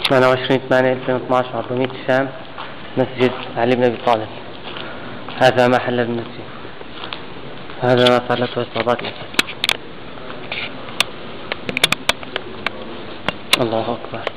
28/8/2012 عاصمة الشام، مسجد علي بن أبي طالب. هذا ما حل بالمسجد، هذا ما فعلته عصابات إسرائيل. الله أكبر.